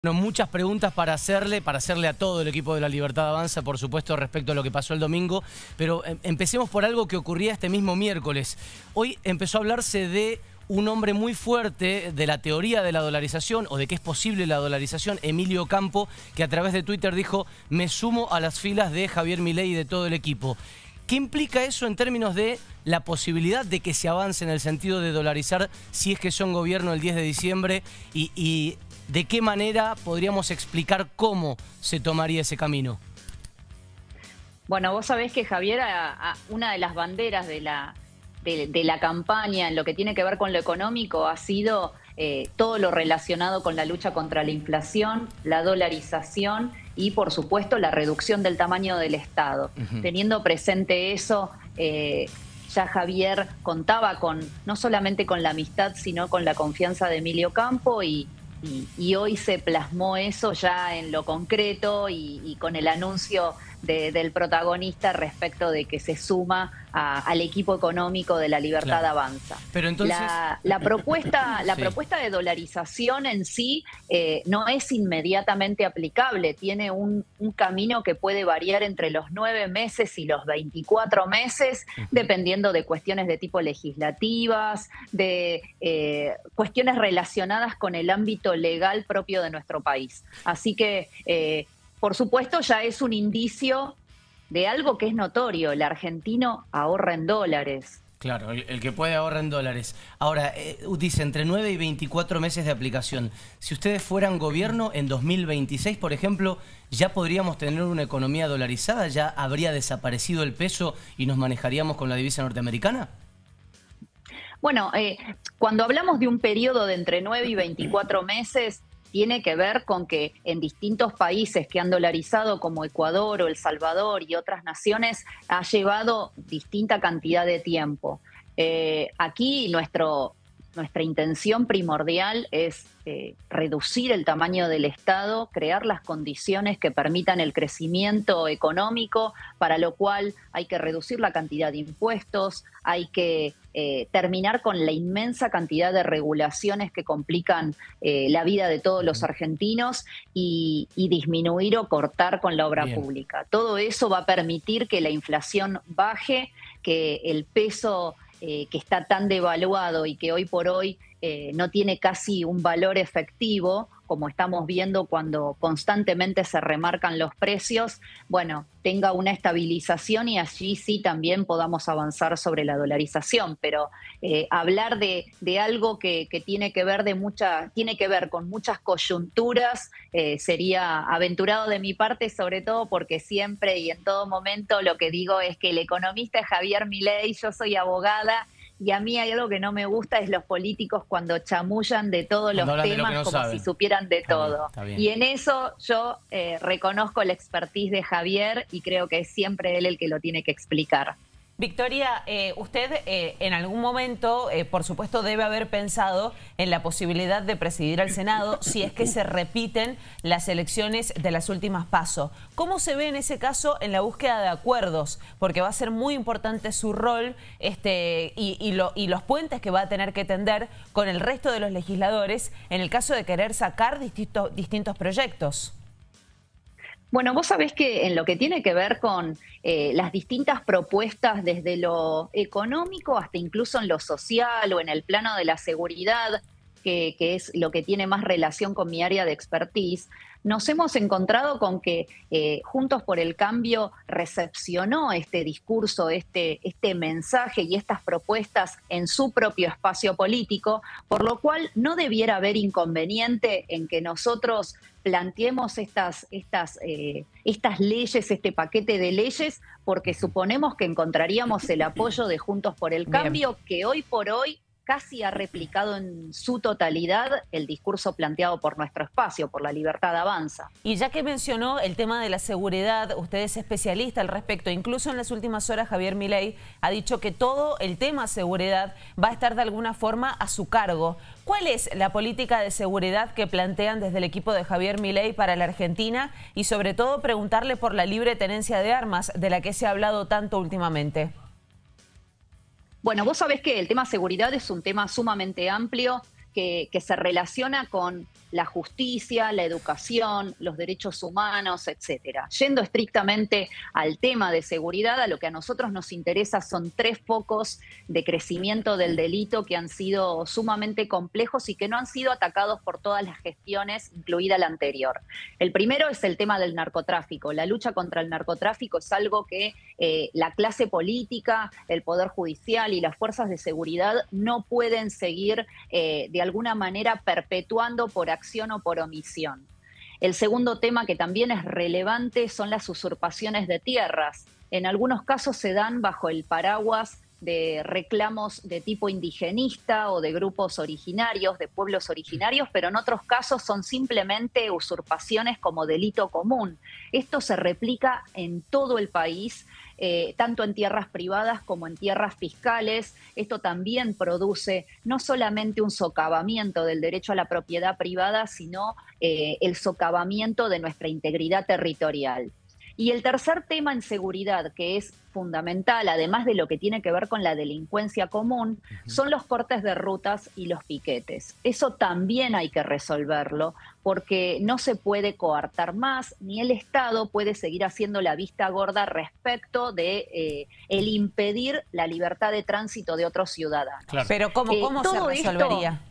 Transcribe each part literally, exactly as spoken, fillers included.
Bueno, muchas preguntas para hacerle, para hacerle a todo el equipo de La Libertad Avanza, por supuesto, respecto a lo que pasó el domingo. Pero eh, empecemos por algo que ocurría este mismo miércoles. Hoy empezó a hablarse de un hombre muy fuerte de la teoría de la dolarización, o de que es posible la dolarización, Emilio Campo, que a través de Twitter dijo: me sumo a las filas de Javier Milei y de todo el equipo. ¿Qué implica eso en términos de la posibilidad de que se avance en el sentido de dolarizar si es que son gobierno el diez de diciembre? Y, y ¿de qué manera podríamos explicar cómo se tomaría ese camino? Bueno, vos sabés que Javier, a, a una de las banderas de la, de, de la campaña en lo que tiene que ver con lo económico ha sido eh, todo lo relacionado con la lucha contra la inflación, la dolarización y, por supuesto, la reducción del tamaño del Estado. Uh-huh. Teniendo presente eso, eh, ya Javier contaba con no solamente con la amistad, sino con la confianza de Emilio Campo y, y, y hoy se plasmó eso ya en lo concreto y, y con el anuncio de, del protagonista respecto de que se suma a, al equipo económico de La Libertad claro. Avanza. Pero entonces... La, la, propuesta, la sí. propuesta de dolarización en sí eh, no es inmediatamente aplicable, tiene un, un camino que puede variar entre los nueve meses y los veinticuatro meses, uh-huh. dependiendo de cuestiones de tipo legislativas, de eh, cuestiones relacionadas con el ámbito legal propio de nuestro país. Así que... Eh, Por supuesto, ya es un indicio de algo que es notorio. El argentino ahorra en dólares. Claro, el, el que puede ahorra en dólares. Ahora, eh, dice entre nueve y veinticuatro meses de aplicación. Si ustedes fueran gobierno en dos mil veintiséis, por ejemplo, ¿ya podríamos tener una economía dolarizada? ¿Ya habría desaparecido el peso y nos manejaríamos con la divisa norteamericana? Bueno, eh, cuando hablamos de un periodo de entre nueve y veinticuatro meses... tiene que ver con que en distintos países que han dolarizado, como Ecuador o El Salvador y otras naciones, ha llevado distinta cantidad de tiempo. Eh, aquí nuestro, nuestra intención primordial es eh, reducir el tamaño del Estado, crear las condiciones que permitan el crecimiento económico, para lo cual hay que reducir la cantidad de impuestos, hay que eh, terminar con la inmensa cantidad de regulaciones que complican eh, la vida de todos los argentinos y, y disminuir o cortar con la obra Bien. pública. Todo eso va a permitir que la inflación baje, que el peso eh, que está tan devaluado y que hoy por hoy eh, no tiene casi un valor efectivo, como estamos viendo cuando constantemente se remarcan los precios, bueno, tenga una estabilización y allí sí también podamos avanzar sobre la dolarización. Pero eh, hablar de, de algo que, que tiene que ver de mucha, tiene que ver con muchas coyunturas eh, sería aventurado de mi parte, sobre todo porque siempre y en todo momento lo que digo es que el economista es Javier Milei, yo soy abogada. Y a mí hay algo que no me gusta, es los políticos cuando chamullan de todos los temas no como saben. si supieran de está todo. Bien, está bien. Y en eso yo eh, reconozco la expertise de Javier y creo que es siempre él el que lo tiene que explicar. Victoria, eh, usted eh, en algún momento, eh, por supuesto, debe haber pensado en la posibilidad de presidir al Senado si es que se repiten las elecciones de las últimas PASO. ¿Cómo se ve en ese caso en la búsqueda de acuerdos? Porque va a ser muy importante su rol este, y, y, lo, y los puentes que va a tener que tender con el resto de los legisladores en el caso de querer sacar distintos, distintos proyectos. Bueno, vos sabés que en lo que tiene que ver con eh, las distintas propuestas desde lo económico hasta incluso en lo social o en el plano de la seguridad, que, que es lo que tiene más relación con mi área de expertise, nos hemos encontrado con que eh, Juntos por el Cambio recepcionó este discurso, este, este mensaje y estas propuestas en su propio espacio político, por lo cual no debiera haber inconveniente en que nosotros planteemos estas, estas, eh, estas leyes, este paquete de leyes, porque suponemos que encontraríamos el apoyo de Juntos por el Cambio, Bien. que hoy por hoy casi ha replicado en su totalidad el discurso planteado por nuestro espacio, por La Libertad Avanza. Y ya que mencionó el tema de la seguridad, usted es especialista al respecto. Incluso en las últimas horas Javier Milei ha dicho que todo el tema seguridad va a estar de alguna forma a su cargo. ¿Cuál es la política de seguridad que plantean desde el equipo de Javier Milei para la Argentina? Y sobre todo preguntarle por la libre tenencia de armas, de la que se ha hablado tanto últimamente. Bueno, vos sabés que el tema seguridad es un tema sumamente amplio. que, que se relaciona con la justicia, la educación, los derechos humanos, etcétera. Yendo estrictamente al tema de seguridad, a lo que a nosotros nos interesa son tres focos de crecimiento del delito que han sido sumamente complejos y que no han sido atacados por todas las gestiones, incluida la anterior. El primero es el tema del narcotráfico. La lucha contra el narcotráfico es algo que eh, la clase política, el Poder Judicial y las fuerzas de seguridad no pueden seguir eh, de alguna manera perpetuando por acción o por omisión. El segundo tema que también es relevante son las usurpaciones de tierras. En algunos casos se dan bajo el paraguas de reclamos de tipo indigenista o de grupos originarios, de pueblos originarios, pero en otros casos son simplemente usurpaciones como delito común. Esto se replica en todo el país, eh, tanto en tierras privadas como en tierras fiscales. Esto también produce no solamente un socavamiento del derecho a la propiedad privada, sino eh, el socavamiento de nuestra integridad territorial. Y el tercer tema en seguridad, que es fundamental, además de lo que tiene que ver con la delincuencia común, uh-huh. son los cortes de rutas y los piquetes. Eso también hay que resolverlo, porque no se puede coartar más, ni el Estado puede seguir haciendo la vista gorda respecto de eh, el impedir la libertad de tránsito de otros ciudadanos. Claro. Pero ¿cómo, cómo eh, se resolvería? Esto,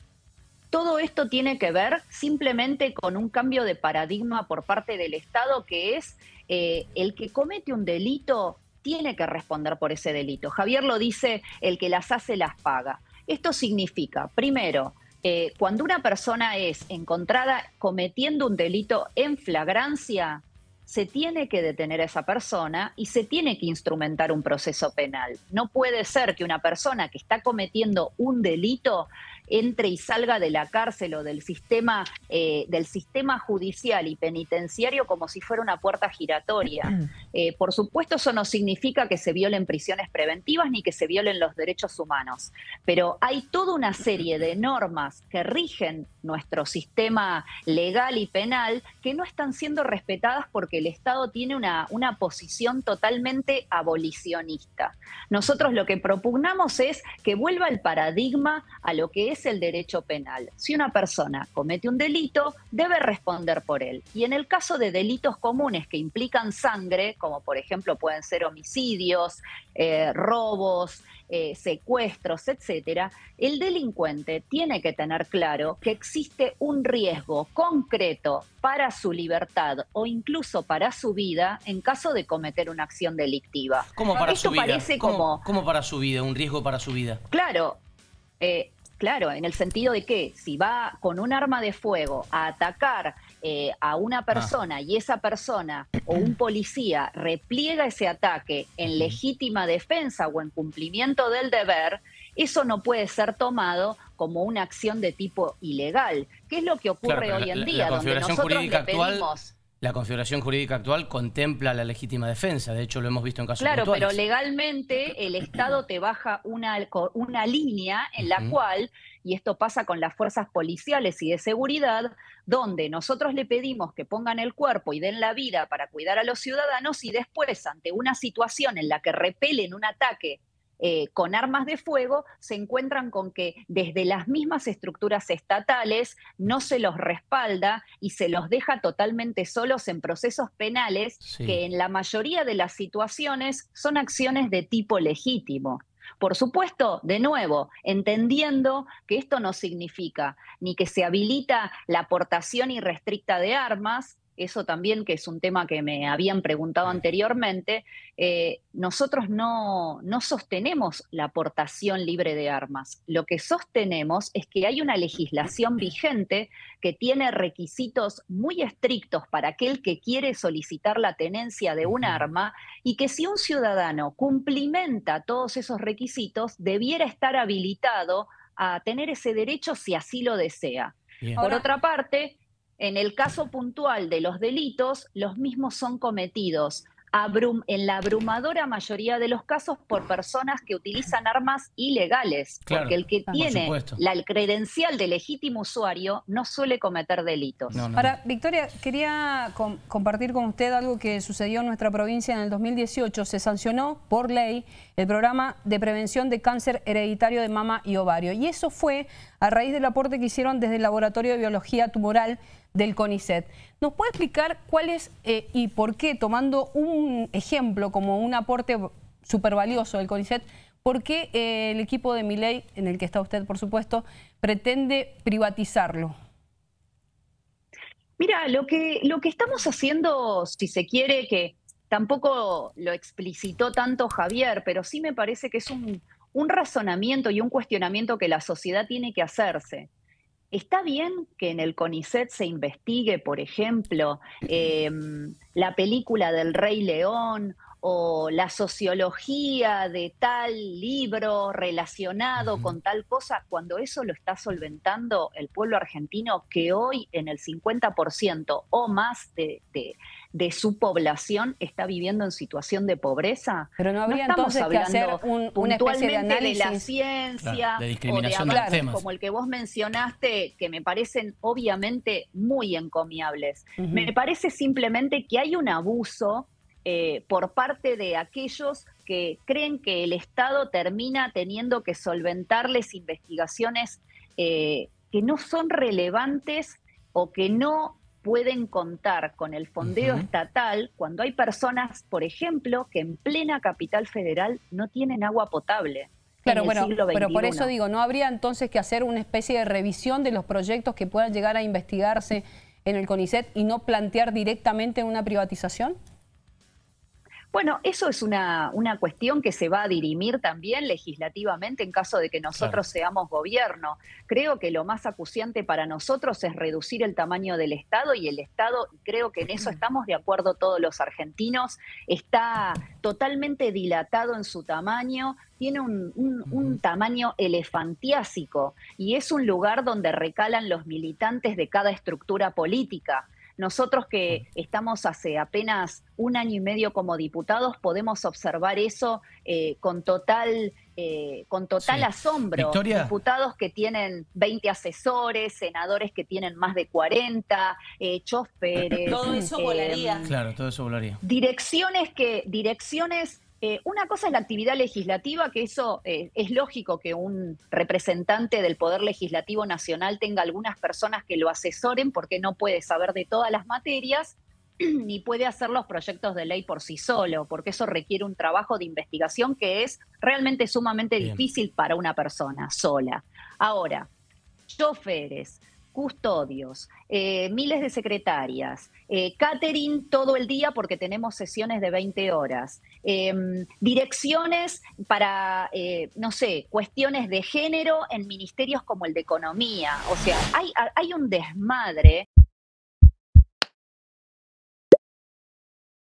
Todo esto tiene que ver simplemente con un cambio de paradigma por parte del Estado, que es eh, el que comete un delito tiene que responder por ese delito. Javier lo dice, el que las hace las paga. Esto significa, primero, eh, cuando una persona es encontrada cometiendo un delito en flagrancia, se tiene que detener a esa persona y se tiene que instrumentar un proceso penal. No puede ser que una persona que está cometiendo un delito entre y salga de la cárcel o del sistema, eh, del sistema judicial y penitenciario como si fuera una puerta giratoria. Eh, por supuesto, eso no significa que se violen prisiones preventivas ni que se violen los derechos humanos, pero hay toda una serie de normas que rigen nuestro sistema legal y penal que no están siendo respetadas porque el Estado tiene una, una posición totalmente abolicionista. Nosotros lo que propugnamos es que vuelva el paradigma a lo que es el derecho penal. Si una persona comete un delito, debe responder por él. Y en el caso de delitos comunes que implican sangre, como por ejemplo pueden ser homicidios, eh, robos, eh, secuestros, etcétera, el delincuente tiene que tener claro que existe un riesgo concreto para su libertad o incluso para su vida en caso de cometer una acción delictiva. ¿Cómo para Esto su vida? parece ¿Cómo, como... ¿Cómo para su vida? ¿Un riesgo para su vida? Claro, eh, Claro, en el sentido de que si va con un arma de fuego a atacar eh, a una persona ah. y esa persona o un policía repliega ese ataque en legítima defensa o en cumplimiento del deber, eso no puede ser tomado como una acción de tipo ilegal. ¿Qué es lo que ocurre claro, hoy la, en la, día? la donde nosotros jurídica le pedimos... actual... La configuración jurídica actual contempla la legítima defensa, de hecho lo hemos visto en casos Claro, puntuales. pero legalmente el Estado te baja una, una línea en la uh-huh. cual, y esto pasa con las fuerzas policiales y de seguridad, donde nosotros le pedimos que pongan el cuerpo y den la vida para cuidar a los ciudadanos y después, ante una situación en la que repelen un ataque Eh, con armas de fuego, se encuentran con que desde las mismas estructuras estatales no se los respalda y se los deja totalmente solos en procesos penales sí. que en la mayoría de las situaciones son acciones de tipo legítimo. Por supuesto, de nuevo, entendiendo que esto no significa ni que se habilita la aportación irrestricta de armas, eso también que es un tema que me habían preguntado anteriormente, eh, nosotros no, no sostenemos la aportación libre de armas. Lo que sostenemos es que hay una legislación vigente que tiene requisitos muy estrictos para aquel que quiere solicitar la tenencia de un arma y que si un ciudadano cumplimenta todos esos requisitos, debiera estar habilitado a tener ese derecho si así lo desea. Bien. Por otra parte, en el caso puntual de los delitos, los mismos son cometidos abrum- en la abrumadora mayoría de los casos por personas que utilizan armas ilegales, claro, porque el que ah, tiene la, el credencial de legítimo usuario no suele cometer delitos. No, no. Ahora, Victoria, quería com compartir con usted algo que sucedió en nuestra provincia en el dos mil dieciocho. Se sancionó por ley el programa de prevención de cáncer hereditario de mama y ovario. Y eso fue a raíz del aporte que hicieron desde el Laboratorio de Biología Tumoral del CONICET. ¿Nos puede explicar cuál es eh, y por qué, tomando un ejemplo como un aporte súper valioso del CONICET, por qué eh, el equipo de Milei, en el que está usted por supuesto, pretende privatizarlo? Mira, lo que, lo que estamos haciendo, si se quiere, que tampoco lo explicitó tanto Javier, pero sí me parece que es un, un razonamiento y un cuestionamiento que la sociedad tiene que hacerse. ¿Está bien que en el CONICET se investigue, por ejemplo, eh, la película del Rey León o la sociología de tal libro relacionado uh-huh. con tal cosa, cuando eso lo está solventando el pueblo argentino, que hoy en el cincuenta por ciento o más de, de, de su población está viviendo en situación de pobreza? Pero no habría no entonces que hacer un, una especie de análisis de la ciencia, claro, de discriminación o de de los temas, como el que vos mencionaste, que me parecen obviamente muy encomiables. Uh-huh. Me parece simplemente que hay un abuso Eh, por parte de aquellos que creen que el Estado termina teniendo que solventarles investigaciones eh, que no son relevantes o que no pueden contar con el fondeo uh-huh. estatal, cuando hay personas, por ejemplo, que en plena capital federal no tienen agua potable. Claro, bueno, pero por eso digo, ¿no habría entonces que hacer una especie de revisión de los proyectos que puedan llegar a investigarse en el CONICET y no plantear directamente una privatización? Bueno, eso es una, una cuestión que se va a dirimir también legislativamente en caso de que nosotros claro. seamos gobierno. Creo que lo más acuciante para nosotros es reducir el tamaño del Estado, y el Estado, y creo que en eso estamos de acuerdo todos los argentinos, está totalmente dilatado en su tamaño, tiene un, un, un tamaño elefantiásico y es un lugar donde recalan los militantes de cada estructura política. Nosotros que estamos hace apenas un año y medio como diputados podemos observar eso eh, con total, eh, con total sí. asombro. Victoria. Diputados que tienen veinte asesores, senadores que tienen más de cuarenta, eh, choferes. Todo eso eh, volaría. Claro, todo eso volaría. Direcciones que, direcciones... Eh, una cosa es la actividad legislativa, que eso eh, es lógico que un representante del Poder Legislativo Nacional tenga algunas personas que lo asesoren, porque no puede saber de todas las materias ni puede hacer los proyectos de ley por sí solo, porque eso requiere un trabajo de investigación que es realmente sumamente Bien. difícil para una persona sola. Ahora, choferes, custodios, eh, miles de secretarias, eh, catering todo el día porque tenemos sesiones de veinte horas, eh, direcciones para, eh, no sé, cuestiones de género en ministerios como el de Economía. O sea, hay, hay un desmadre